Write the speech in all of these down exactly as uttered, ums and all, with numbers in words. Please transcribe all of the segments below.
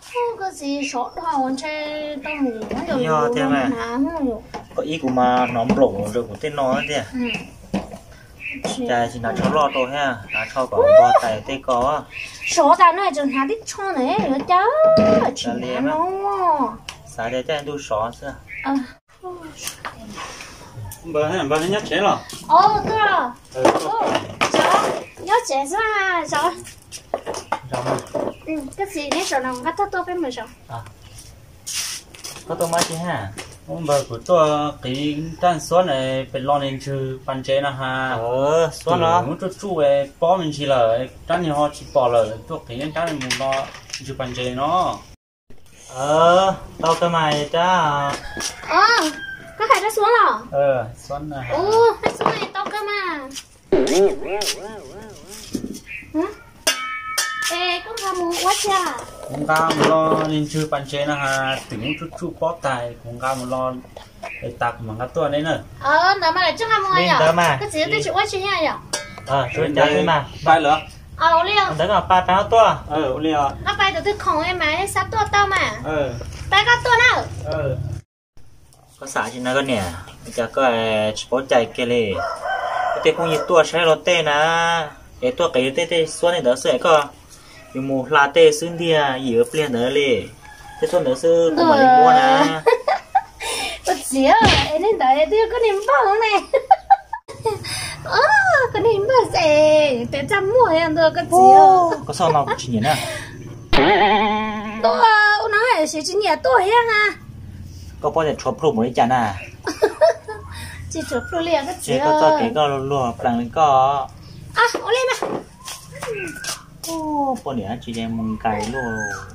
cái gì sọt họ chơi tao mù nó Yo, rồi thế mà. Có ý của mà nó lộn rồi của tên nó thế à? Chà chỉ là cho lo thôi ha, là cho có bò tay tê có. sọt ta nói chừng hà đít cho này rồi cháu chỉ là nó Sáng đây tên đu sọ xưa. à bà hay bà nhắc chế rồi ô tôi à ô cháu nhớ trẻ ra cháu ừ cái gì đấy sọt nào cắt thắt tôi phải mười sọt Có tôi mới chứ ha. ông bà của tôi cái tan xoắn này phải lo nên trừ bàn chế nè ha Ờ, xoắn nó. muốn cho chú về bỏ mình chỉ là tránh thì họ chỉ bỏ là tôi cái nhân tránh mình lo trừ bàn chế nó Ờ, tao cái mày cha. ờ có phải nó xuống rồi ờ xoắn này ô nó xuống này tao cơ mà hả ê con tham muốn quá cha cũng cao một lo nên trừ bàn chế nè ha tưởng chút chút bỏ tài cũng cao một lo để tạc mà các tuần đấy nữa ờ nó mà lại chắc tham muốn Nên nhở tớ mà. cái gì tôi chịu quá chuyện nhở Ờ, chú cha thế mà. bay lửa ờ liêu Đấy là ba bao tua. ờ liều nó bay từ từ khổng em mà sắp tua tao mà ờ bay có tua nào ờ Có xả trên nó cái nè. Chả có bó chạy kia lì. Thế cũng như tua xe lô tê nè. Cái tua cái tê tê xoắn này đỡ sợi có. Nhưng mù là tê xương đìa, gì ở plea nữa lì. Thế xoắn đỡ sư cũng mà đi mua nè. tôi chịu em nên đợi tôi có niềm bông này ờ có niềm bông gì để chăm mua em tôi có chịu Có sao nào chỉ nhìn à? tôi nói là sẽ chỉ nhớ tôi ha Có bao giờ chụp lùm mới chán à? chỉ chụp luôn liền cái Chỉ chịu có cho cái có lùa bằng lên có. à ô lên mà Ô, bao nhiêu chị em mong cày luôn.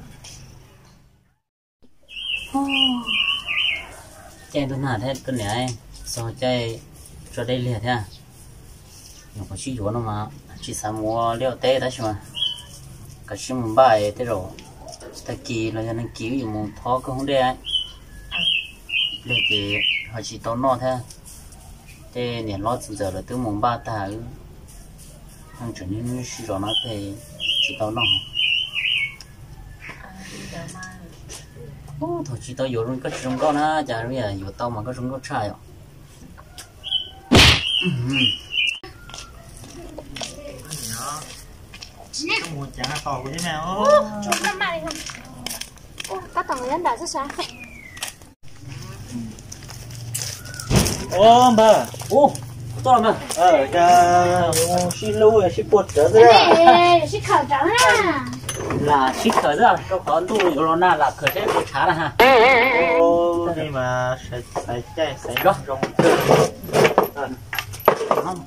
chơi tôi nào thế tôi này sao chơi cho đây liền thế à nó có chỉ nó mà chỉ sao mua liệu tê đó chứ mà cái chuyện mình bài thế rồi ta kỳ là cho nên cứu dùng một thó cũng không đấy để thì họ chỉ tốn nó thế thếเนี่ยรอดgiờ là từ mùng ba ta thằng chuẩn nên suy rồi nó thì chỉ tốn nó ô thôi chỉ tao dùng cái trống con á chả bây giờ dùng tao mà cái trống có trai rồi Không muốn chán to của thế nào? ô chụp năm này không ô các thằng nhân đã rất sáng Ô, bà. ô to mà Ờ, cha xin lưu là xin bột trở cái ra. này sẽ khởi trắng ha là ship khởi ra cho có tu rồi là là khởi sẽ bị trả là ha Ô, nhưng mà sẽ sẽ chạy sẽ Đó. rong. không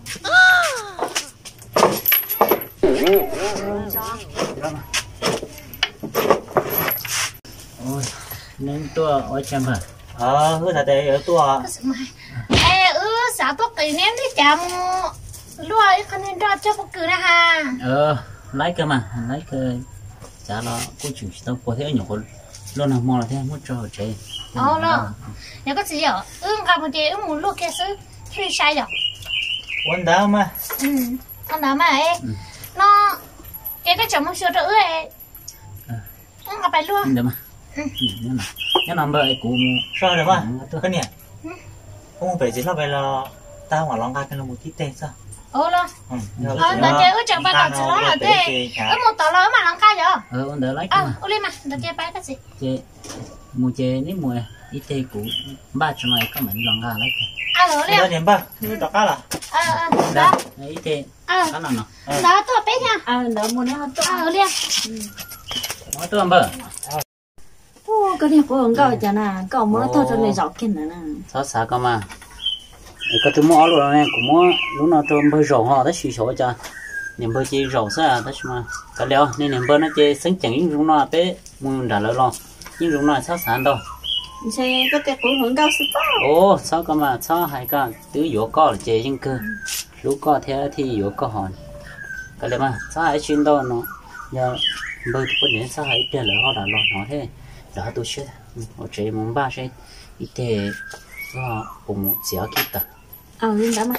ôi nên tôi ở trên mà Ờ, hứa thật đấy ở tua. ê ừ sao tôi kỳ ném đi chạm lúa ấy con nên cho cho bất cứ na ha ờ lấy cơ mà lấy cơ chả lo cô chủ tao có thể nhiều luôn là mò là thế muốn cho chơi ờ lo nếu có gì ở ừ gặp một chị ừ muốn lúa kia xứ khi sai rồi Quên đau mà. ừ con đó mà ấy nó cái cái chồng một số nữa ấy ừ gặp phải luôn được mà nhớ mà nhớ nằm bơi cũng Sao được mà? Cái nè. Không phải chỉ là về là tao mà lòng cái là một tí tên sao? ờ lo Ừ. ờ đợt kia ừ chẳng phải còn chỉ nó là thế ừ một tờ lớn mà lòng ca rồi ờ ông đỡ lấy cơ ờ mà ừ lên mà đợt kia phải cái gì chơi mua chơi nếu mua ít tê cũ ba trăm mấy có mình lòng gà lấy à rồi Đó liền nhầm ba. Đó cá là. ờ ờ cơ đó ít tê ờ cái nào nào đó tôi biết nha à đỡ mua nó ờ liền nói tôi làm bờ ô cái này có ông cậu chả nà cậu mới thôi cho này dọc kia nè sao sao cơ mà cái chúng mua luôn này cũng mua lúc nào trong bơi rổ họ đã suy số cho niệm bơi chơi rổ sao đó mà cái liệu nên niệm bơi nó chơi sáng chẳng những lúc nào bé muốn trả lời lo nhưng lúc nào sao sáng đâu xe có cái của ông cậu xí ô sao cơ mà sao hai cái tứ yếu co là chơi nhưng cơ lúc co thế thì yếu co hòn cái liệu mà sao hai chuyên đâu nó giờ bơi có những sao hai tiền là họ đã lo nó thế đó tôi chưa ở chơi mùng ba chơi ít thế do cùng xéo kita ờ nhưng đã mà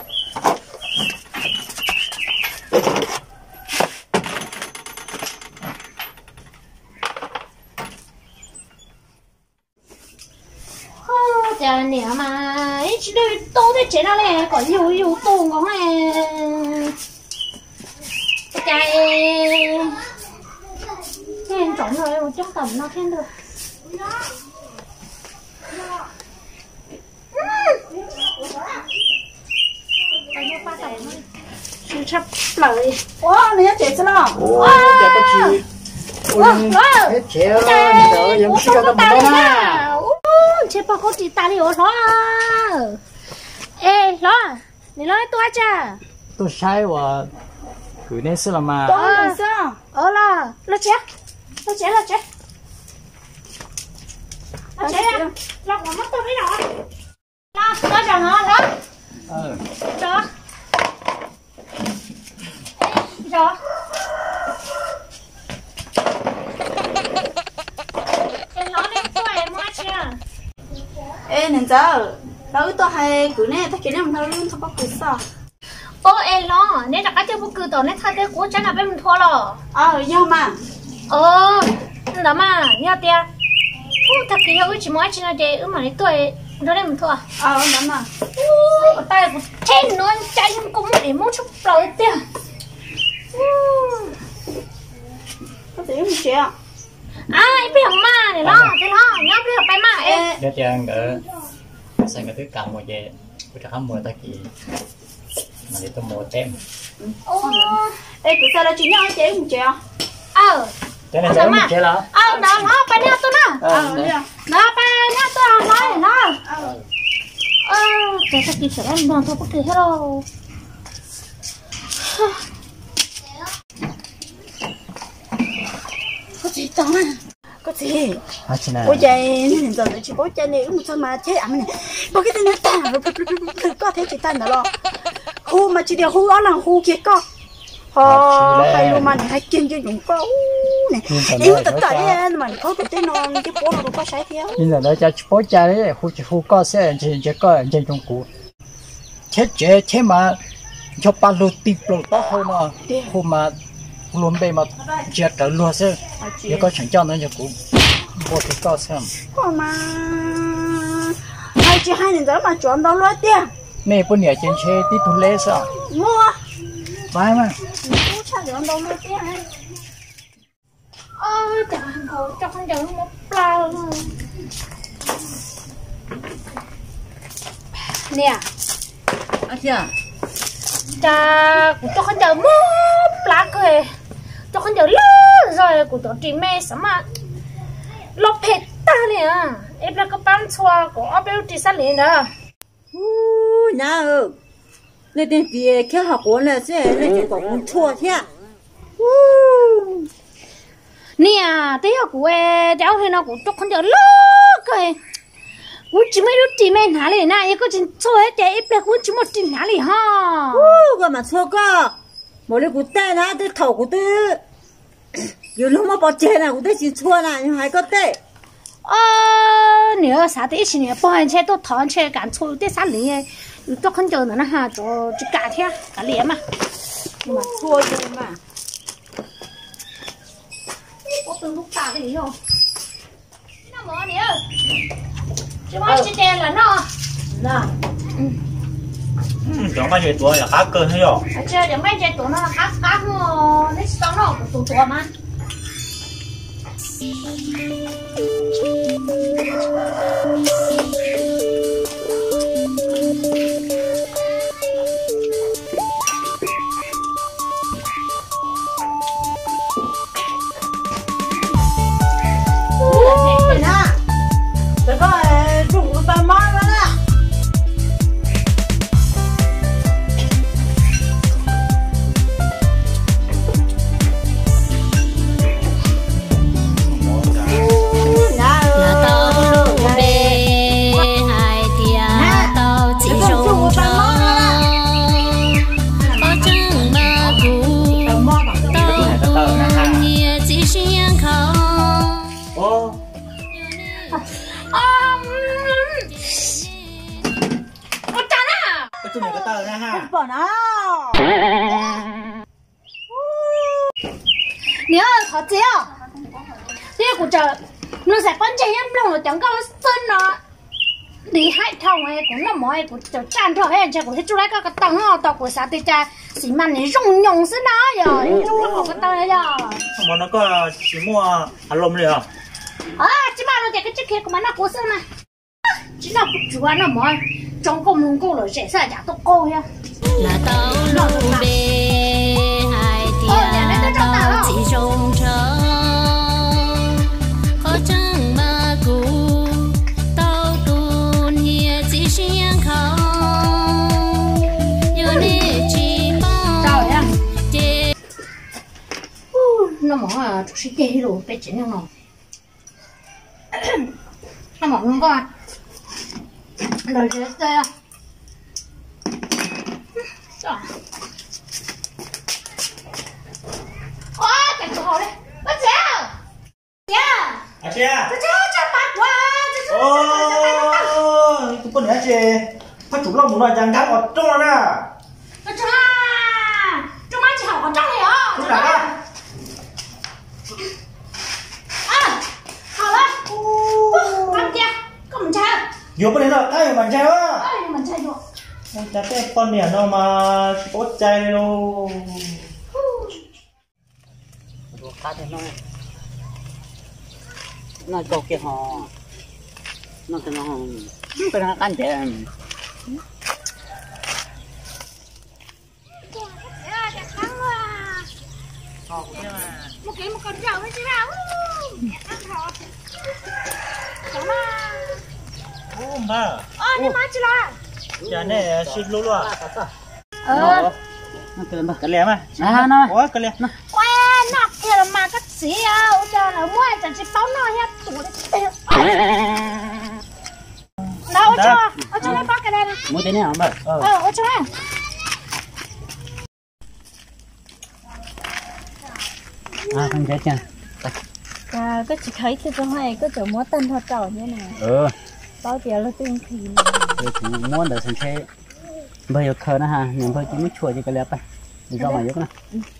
à nè mà ít chỉ đôi tô thế chế nào này có nhiều nhiều tô ngon này cái khen trộn rồi một trong tầm nó khen được chưa sắp lời Wow, này chết chứ nào? Ủa, chả có gì. Ôi, hết chéo, rồi, em chưa có tao mà. Chế bao có chị ta đi ở đó. Ê, đó,你来多少？ tôi sai và cứ nên sự là mà. Tôi sao? Ờ là, nó chế, nó chế, nó chế. Nó chế à? Nó còn mất tôi biết rồi. Nó, nó rằng nó, nó. Ờ. Đó. Rồi. Em nói lên tôi em nói chưa? Ê, nên giờ, đâu tôi hay cứ nè, ta kêu em thao luôn, thao bắt cứ sao? Ô em lo, nếu đã cái bút cử tổ nên thay thế của chân là bên mình thua rồi. Ờ, nhau mà. Ờ, đó mà, nhau tia. Ô, thật kỳ hữu chỉ mỗi chuyện là để ư mà lấy tuổi nó lên mình thua. Ờ, đó mà. Ô, tay của trên nó chạy cũng để mua chút rồi tia. Có thể không chế à? À, em biết không mà, để lo, để lo, nhớ biết không phải mà em. Để cho anh đỡ. Sao người thứ cầm một về, tôi chẳng mua ta kỳ. Mà để tôi mua tem. Ô, Ê, cứ sao là chị nhau chế không chế à? ờ. Thế này cháu mình chế đó. Ờ, đó, nó, bà nhớ tôi nó. Ờ, đi à? Đó, bà nhớ tôi nói nó. Ờ, để ta kịp sửa em đoàn thôi, bất kỳ hết đâu. Có gì tao à? Có gì? À, chị nào. Ôi trời, nên giờ chỉ có chơi này cũng sao mà chế ẩm này. Có cái tên nó ta, có thể chỉ ta nữa lo. Hu mà chỉ điều hu đó là hu kia có. Ờ, hay mà hay kiên cho dùng có này. Ý tất cả đấy mà có cái tên nó cái bố nó có sai theo. Nhưng là nó cho bố cha đấy, khu chỉ khu có sẽ chỉ chỉ có trên trong cũ. Thế chế thế mà cho ba lô tịp lô to hơn mà khu mà luôn bề mà chết cả luôn sẽ nếu có chẳng cho nó cho cũ bố thì có xem. Có mà hai chị hai nên giờ mà chọn đâu luôn tiền. Mẹ bữa nay trên xe đi tu lễ sao? Mua. Phải mà. Mua cha chọn đâu luôn tiền. Ơ, trời ơi, cho con chồng một bao. Nè. À dạ. Cha, của cho con chồng một lá cười. Cho con chồng lớn rồi của tổ trì mê sao mà lọc hết ta nè. Em là cái bán xóa của ở bên trì sát liền đó. Ui, nào. Nên tiền việc kia học của là sẽ nên chỉ có muốn chua thế. Nè, thế học của em cháu thì nó cũng cho con chồng lớn cười. Ủa chỉ mấy đứa chị mẹ hả lì nè, có chuyện xô hết để ít là cũng chỉ một chuyện hả lì ha. Ủa, cái mà xô cơ. Mỗi lần của ta nè, cái thầu của tôi. Dù lúc mà bỏ chè nào của tôi chỉ xua nè, nhưng hai có tệ. Ờ, nếu sao thì chỉ nếu bỏ hành xe tôi thọ hành xe cản xô để sao lì, cho con chờ nó ha, cho chỉ cả thế, cả lì mà. Nhưng mà xua chứ mà. Có từng lúc ta cái gì không? Nó mở nè. Chứ mà chỉ đèn là nó. Nào. Chẳng bao giờ tuổi là khá cơn hay rồi. Chứ chẳng mấy trẻ tụi nó là khác khác mà nó sao nó cũng tụi tụi mà. Cái này cái tờ ra ha. Bỏ nào. Nếu khó chứ thế của trời nó sẽ quan trọng em lòng là chẳng có sơn nó đi hai thằng ấy cũng nó mỗi cũng cho chan thôi ấy cho cũng hết chỗ lấy cái cái tầng họ tao của sao thì cha xí mà này rung nhung xí nó rồi rung nó một cái tầng ấy rồi mà nó có chỉ mua ăn lôm liền à chỉ mà nó cái chiếc kia của nó cố xí mà chỉ nó cũng chúa nó mỗi trong công nông công rồi sẽ sao chả tôi coi á là tao lù bê hai tia tao chỉ trông chờ khó chẳng mà cũ tao tuôn nhẹ chỉ xiên không yêu nè chỉ bao sao vậy nó mỏ à chỉ chơi rồi bé chỉ nó nó nó mỏ không coi rồi sẽ chơi à ôi cái chỗ này bắt chéo yeah à chị à bắt chéo chặt bạc quá ô tụi con nhá chị phát chủ lòng một loại giang cá ở trong đó nè bắt chéo trong mắt chị học ở trong này à chúng ta à hào lên bắt chéo có mình chơi nhiều cái này là cái mà chơi á ơi mình chơi được chả cái con này nó mà có chơi đâu cá thì nó nó cho kia họ nó thì nó cái nó ăn chè một cái một con rau với chứ rau ăn thọ chả mà ô mà ơ đi má chứ lo chả này xịt luôn luôn ờ nó cái mà cái lẻ mà à nó ôi cái lẻ quê nó kia là mà cái gì à cho nó mua chẳng chỉ bao nó hết tủ đấy đâu cho ở chỗ này bắt cái này mua cái này hả bà ờ ở chỗ này à không chết chưa à có chỉ thấy cái trong này có chỗ mua tân hoa trò như này ừ bao tiền là tiền thì rồi thì muốn được xem thế bây giờ khờ nó ha nhưng bây giờ chỉ mới chua chỉ cái lẹpไปđi ra ngoài giúp nó